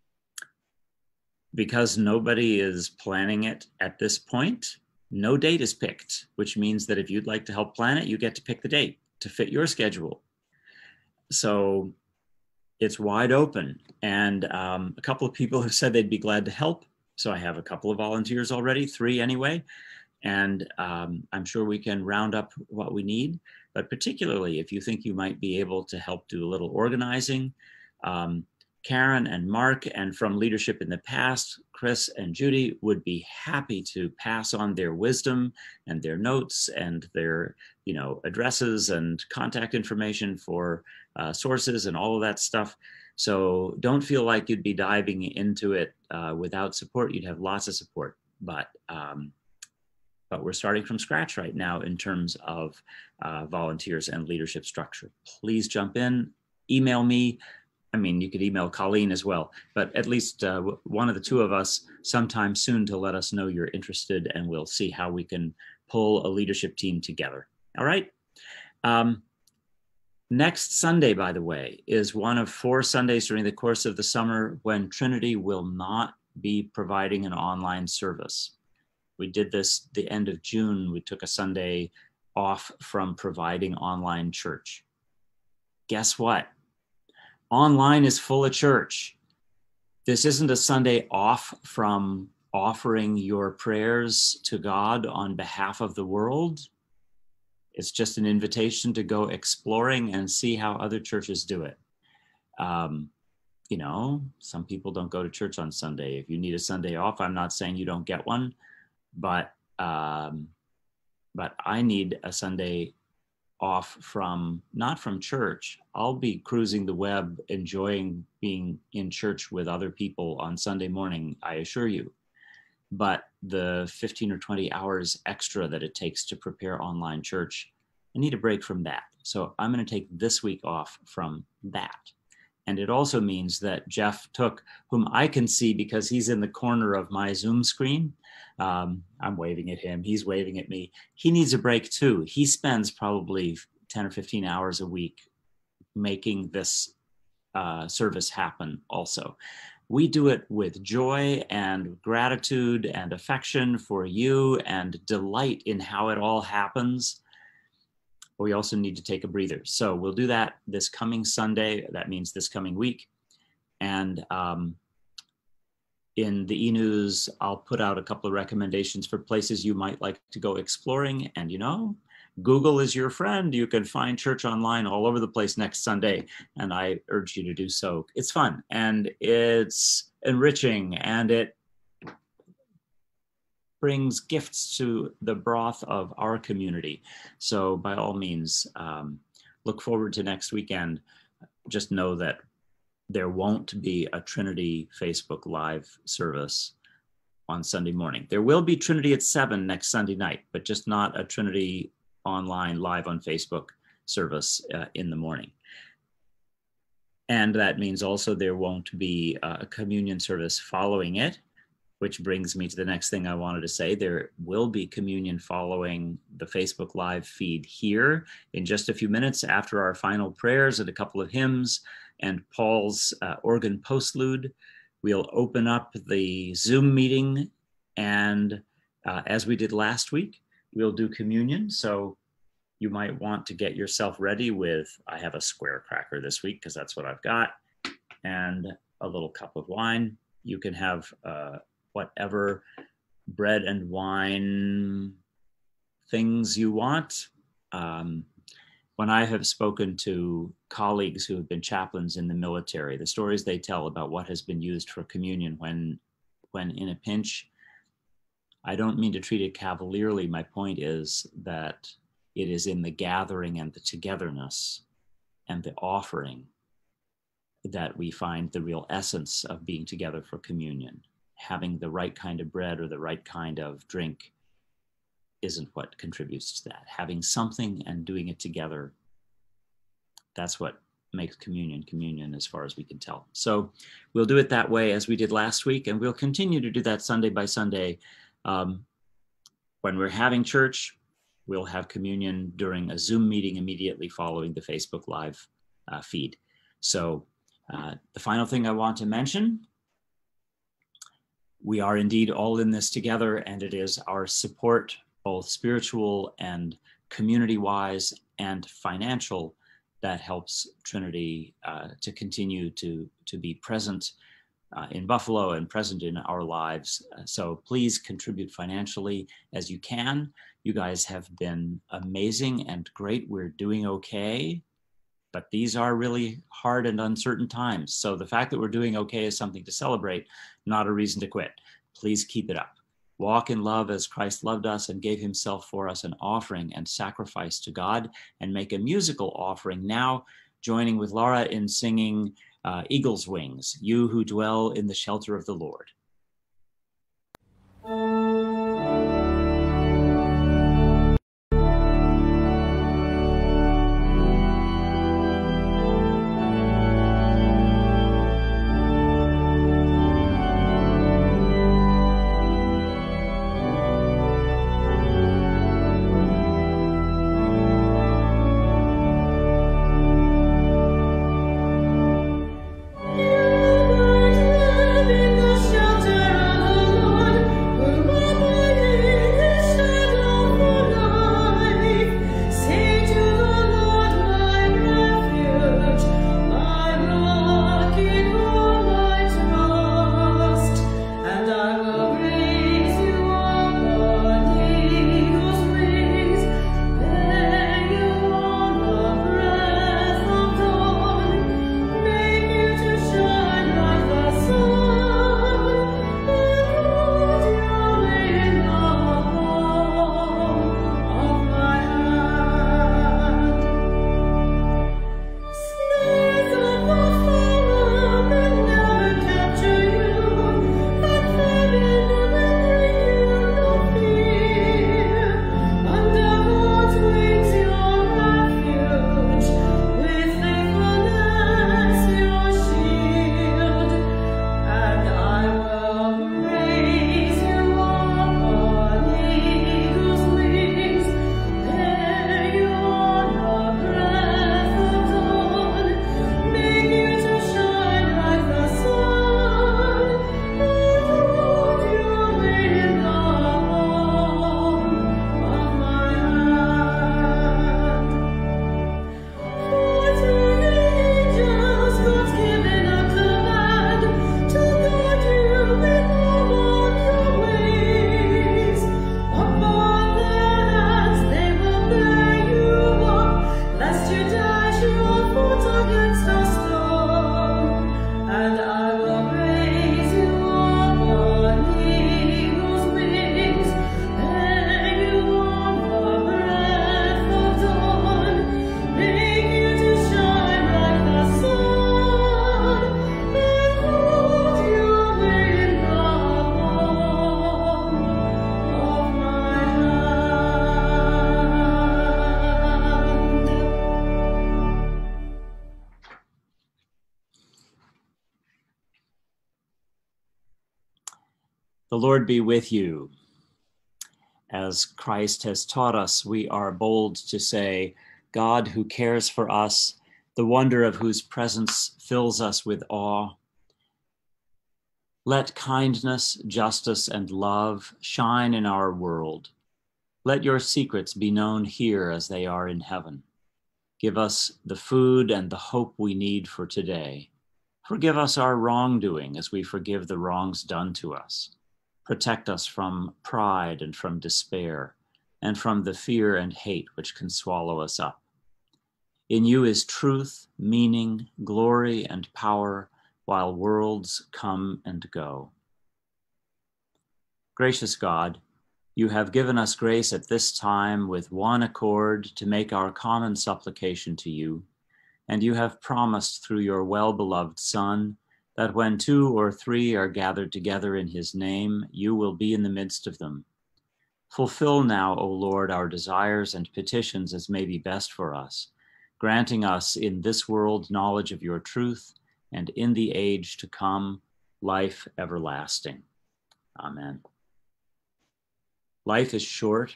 Because nobody is planning it at this point, no date is picked, which means that if you'd like to help plan it, you get to pick the date to fit your schedule. So it's wide open. And um, a couple of people have said they'd be glad to help. So I have a couple of volunteers already, three anyway. And um, I'm sure we can round up what we need. But particularly if you think you might be able to help do a little organizing, um, Karen and Mark, and from leadership in the past, Chris and Judy would be happy to pass on their wisdom and their notes and their, you know, addresses and contact information for uh, sources and all of that stuff. So don't feel like you'd be diving into it uh, without support. You'd have lots of support, but um, but we're starting from scratch right now in terms of uh, volunteers and leadership structure. Please jump in, email me. I mean, you could email Colleen as well, but at least uh, one of the two of us sometime soon to let us know you're interested, and we'll see how we can pull a leadership team together. All right. Um, next Sunday, by the way, is one of four Sundays during the course of the summer when Trinity will not be providing an online service. We did this the end of June. We took a Sunday off from providing online church. Guess what? Online is full of church. This isn't a Sunday off from offering your prayers to God on behalf of the world. It's just an invitation to go exploring and see how other churches do it. Um, you know, some people don't go to church on Sunday. If you need a Sunday off, I'm not saying you don't get one, but um, but I need a Sunday off from, not from church. I'll be cruising the web, enjoying being in church with other people on Sunday morning, I assure you. But the fifteen or twenty hours extra that it takes to prepare online church, I need a break from that. So I'm going to take this week off from that. And it also means that Jeff Took, whom I can see because he's in the corner of my Zoom screen, um, I'm waving at him, he's waving at me. He needs a break too. He spends probably ten or fifteen hours a week making this uh, service happen also. We do it with joy and gratitude and affection for you and delight in how it all happens. We also need to take a breather. So we'll do that this coming Sunday. That means this coming week. And um, in the e-news, I'll put out a couple of recommendations for places you might like to go exploring. And you know, Google is your friend. You can find church online all over the place next Sunday. And I urge you to do so. It's fun and it's enriching and it brings gifts to the broth of our community. So by all means, um, look forward to next weekend. Just know that there won't be a Trinity Facebook Live service on Sunday morning. There will be Trinity at seven next Sunday night, but just not a Trinity online live on Facebook service uh, in the morning. And that means also there won't be a communion service following it. which brings me to the next thing I wanted to say. There will be communion following the Facebook Live feed here in just a few minutes after our final prayers and a couple of hymns and Paul's uh, organ postlude. We'll open up the Zoom meeting, and uh, as we did last week, we'll do communion. So you might want to get yourself ready with, I have a square cracker this week because that's what I've got, and a little cup of wine. You can have uh, whatever bread and wine things you want. Um, when I have spoken to colleagues who have been chaplains in the military, the stories they tell about what has been used for communion when, when in a pinch, I don't mean to treat it cavalierly. My point is that it is in the gathering and the togetherness and the offering that we find the real essence of being together for communion. Having the right kind of bread or the right kind of drink isn't what contributes to that. Having something and doing it together, that's what makes communion communion as far as we can tell. So we'll do it that way as we did last week, and we'll continue to do that Sunday by Sunday. Um, when we're having church, we'll have communion during a Zoom meeting immediately following the Facebook Live uh, feed. So uh, the final thing I want to mention, we are indeed all in this together, and it is our support, both spiritual and community-wise and financial, that helps Trinity uh, to continue to, to be present uh, in Buffalo and present in our lives. Uh, so please contribute financially as you can. You guys have been amazing and great. We're doing okay, but these are really hard and uncertain times. So the fact that we're doing okay is something to celebrate, not a reason to quit. Please keep it up. Walk in love as Christ loved us and gave himself for us, an offering and sacrifice to God, and make a musical offering now, joining with Laura in singing uh, Eagle's Wings, You Who Dwell in the Shelter of the Lord. In the shelter of the Lord, The Lord be with you. As Christ has taught us, we are bold to say, God who cares for us, the wonder of whose presence fills us with awe, let kindness, justice, and love shine in our world. Let your secrets be known here as they are in heaven. Give us the food and the hope we need for today. Forgive us our wrongdoing as we forgive the wrongs done to us. Protect us from pride and from despair, and from the fear and hate which can swallow us up. In you is truth, meaning, glory, and power, while worlds come and go. Gracious God, you have given us grace at this time with one accord to make our common supplication to you, and you have promised through your well-beloved Son that when two or three are gathered together in his name, you will be in the midst of them. Fulfill now, O Lord, our desires and petitions as may be best for us, granting us in this world knowledge of your truth, and in the age to come, life everlasting. Amen. Life is short.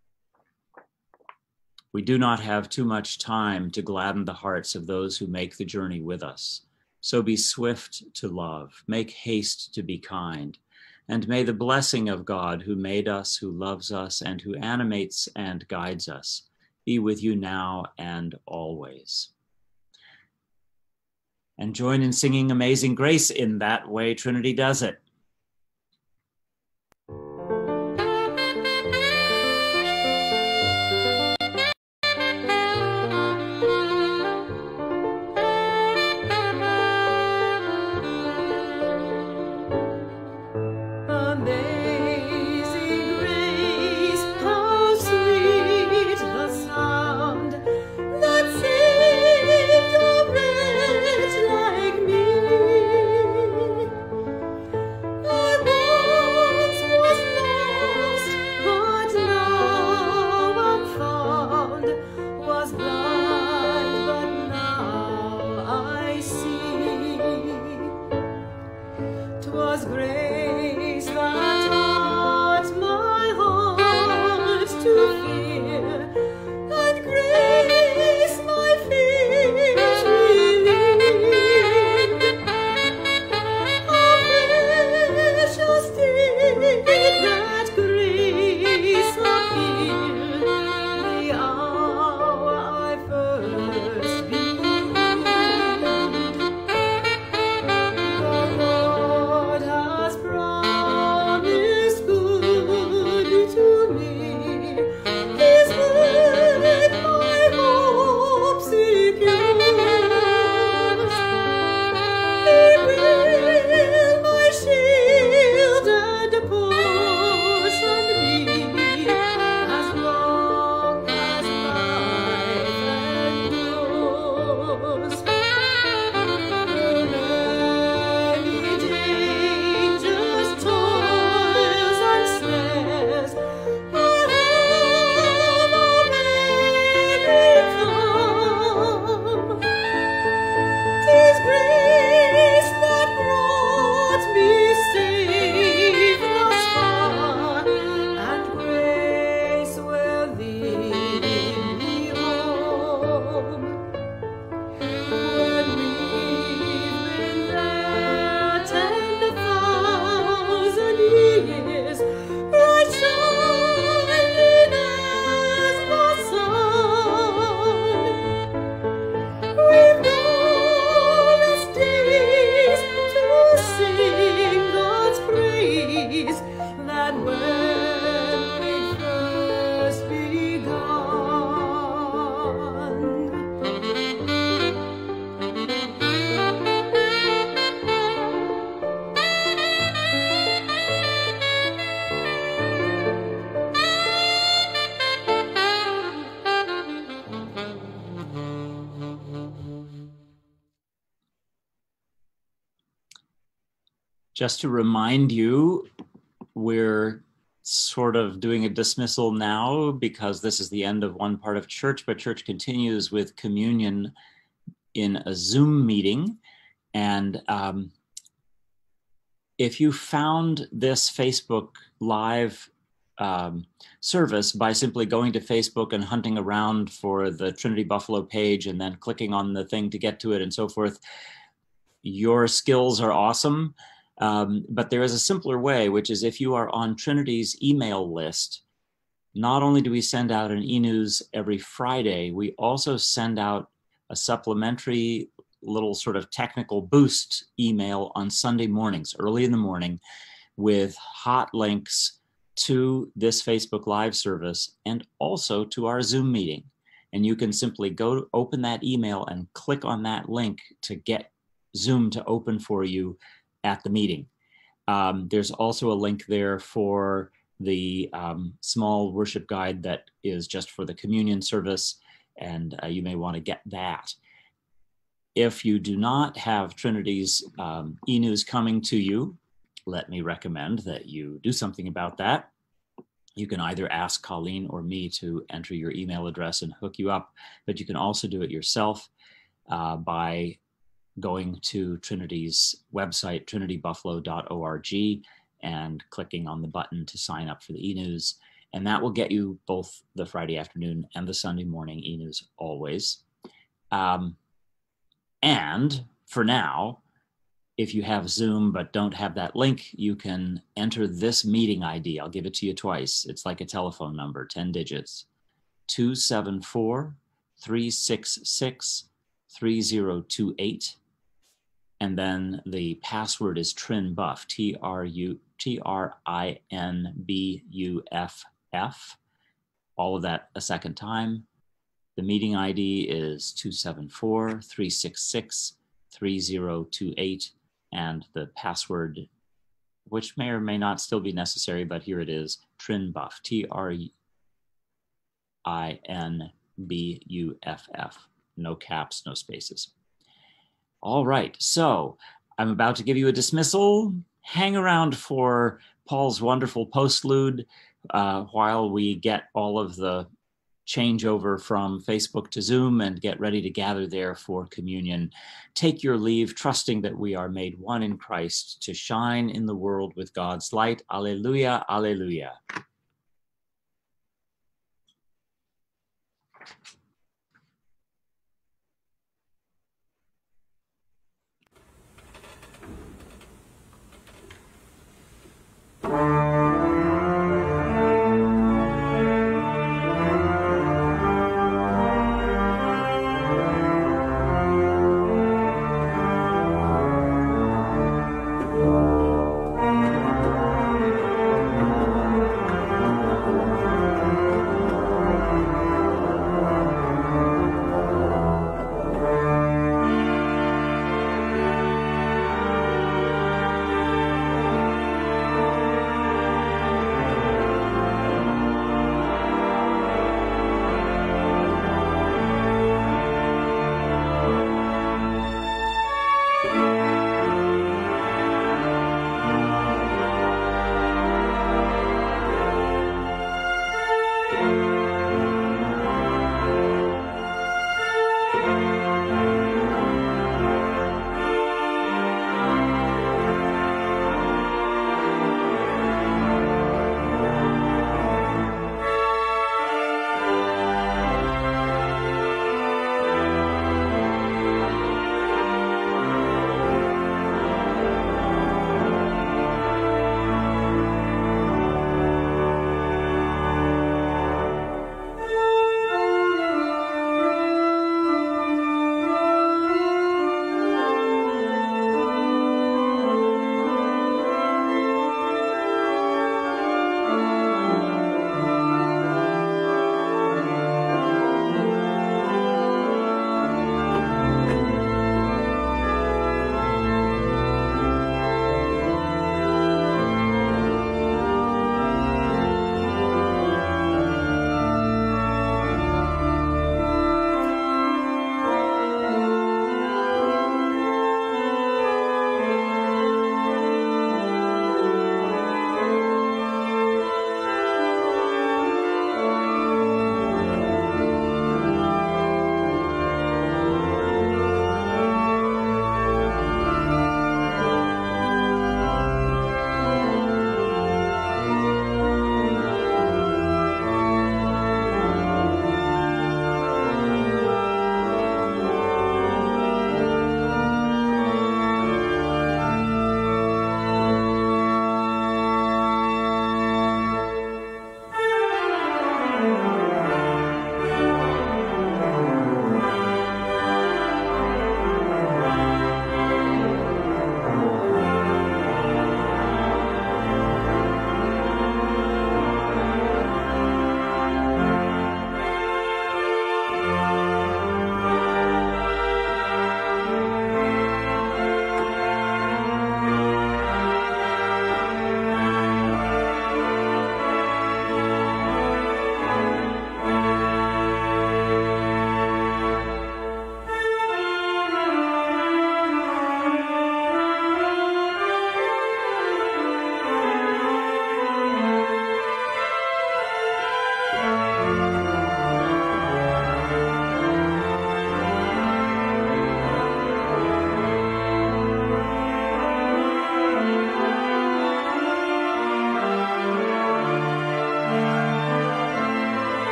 We do not have too much time to gladden the hearts of those who make the journey with us. So be swift to love, make haste to be kind, and may the blessing of God who made us, who loves us, and who animates and guides us be with you now and always. And join in singing Amazing Grace in that way Trinity does it. Amazing grace, how sweet the sound that saved a wretch like me. I once was lost, but now I'm found, was blind, but now I see. 'Twas grace that taught my heart to fear, and grace my fears relieved. How precious did that grace appear the hour I first believed. The Lord has promised good to me. His word my hope secures. He will my shield and portion be, as long as life endures. Many dangers, toils, and snares I have already come. 'Tis grace that brought me safe thus far, and grace will lead me home. When we've been there ten thousand years, bright shining as the sun, we've glorious days to sing God's praise, that when we'd first begun. Just to remind you, we're sort of doing a dismissal now because this is the end of one part of church, but church continues with communion in a Zoom meeting. And um, if you found this Facebook Live um, service by simply going to Facebook and hunting around for the Trinity Buffalo page and then clicking on the thing to get to it and so forth, your skills are awesome. Um, but there is a simpler way, which is if you are on Trinity's email list, not only do we send out an e-news every Friday, we also send out a supplementary little sort of technical boost email on Sunday mornings, early in the morning, with hot links to this Facebook Live service and also to our Zoom meeting. And you can simply go to open that email and click on that link to get Zoom to open for you at the meeting. Um, there's also a link there for the um, small worship guide that is just for the communion service, and uh, you may want to get that. If you do not have Trinity's um, e-news coming to you, let me recommend that you do something about that. You can either ask Colleen or me to enter your email address and hook you up, but you can also do it yourself uh, by going to Trinity's website, trinity buffalo dot org, and clicking on the button to sign up for the e-news. And that will get you both the Friday afternoon and the Sunday morning e-news always. Um, and for now, if you have Zoom but don't have that link, you can enter this meeting I D. I'll give it to you twice. It's like a telephone number, ten digits. two seven four, three six six, three zero two eight. And then the password is TrinBuff, T R U T R I N B U F F. All of that a second time. The meeting I D is two seven four, three six six, three zero two eight. And the password, which may or may not still be necessary, but here it is, TrinBuff, T R I N B U F F. No caps, no spaces. All right, so I'm about to give you a dismissal. Hang around for Paul's wonderful postlude uh, while we get all of the changeover from Facebook to Zoom and get ready to gather there for communion. Take your leave, trusting that we are made one in Christ to shine in the world with God's light. Alleluia, alleluia.